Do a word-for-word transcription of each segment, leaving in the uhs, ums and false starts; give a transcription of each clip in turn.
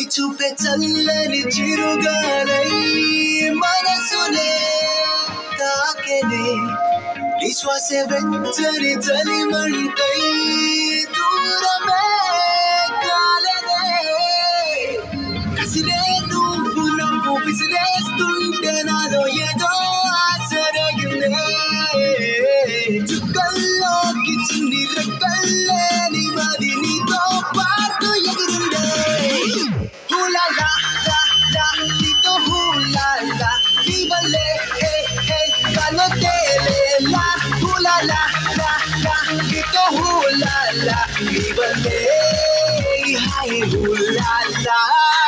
చూపే చల్లని చిరుగాలై మనసునే తాకెనే నీ శ్వాసే వెచ్చని చలిమంటై దూరమే కాలనే కసిరే నువ్వు నవ్వు విసిరేస్తుంటే నాలో ఏదో ఆసరగిందే చుక్కల్లోకి చిన్ని రెక్కల్లే నీ మది నీతో పాటు ఎగిరిందే హూలా లా లా లా నీతో హూలా లా నీ వల్లే హే హే కలో తేలేలా హూలా లా లా లా నీతో హూలా లా నీ వల్లే హాయ్ హూలా లా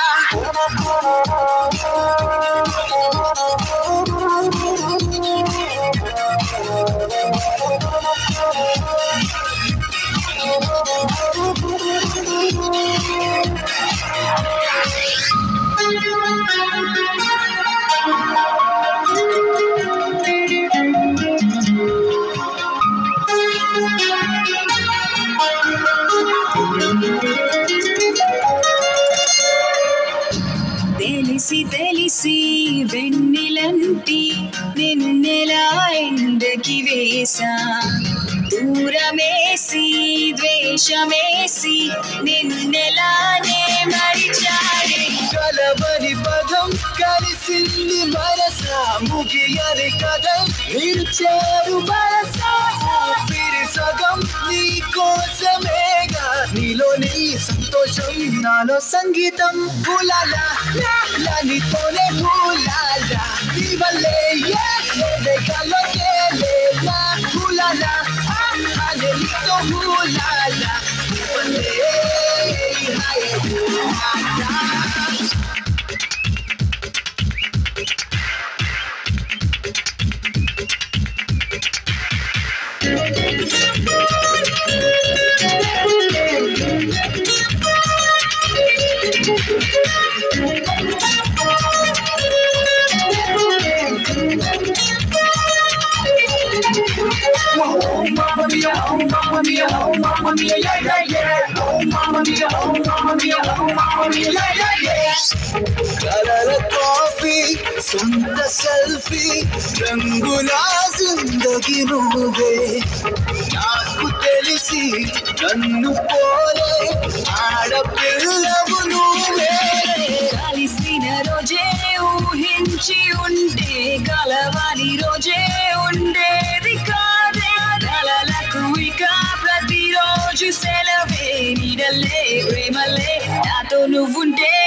తెలిసి తెలిసి వెన్నెలంటి నిన్నెలా ఎండకి వేసా దూరమేసి ద్వేషమేసి నిన్నెలానే మరిచాడే కలవని పదం కలిసింది మనసా ముగియని కథం నిలిచారు మనసా ఊపిరి సగం నీ కోసమేగా నీలో నీ సంతోషం నాలో సంగీతం హూలాలా లా నీతోనే హూలాలా నీ వల్లే కలో తేలేలా హూలాలా అనే నీతో హూలాలా నీ వల్లే హాయ్ హూలాలా Oh, mamma mia, oh, mamma mia, oh, mamma mia, yeah, yeah, yeah. Oh, mamma mia, oh, mamma mia, oh, mamma mia, yeah, yeah, yeah. కలల కాఫీ సొంత సెల్ఫీ రంగుల జిందగీ నువ్వే నాకు తెలిసి నన్ను పోలే ఆడపిల్లవు నువ్వే కలిసిన రోజే ఊహించి ఉంటే కలవని రోజే ఉండేది కాదే కలలకు ఇక ప్రతిరోజు సెలవే నీడలే ప్రేమలే నాతో నువ్వుంటే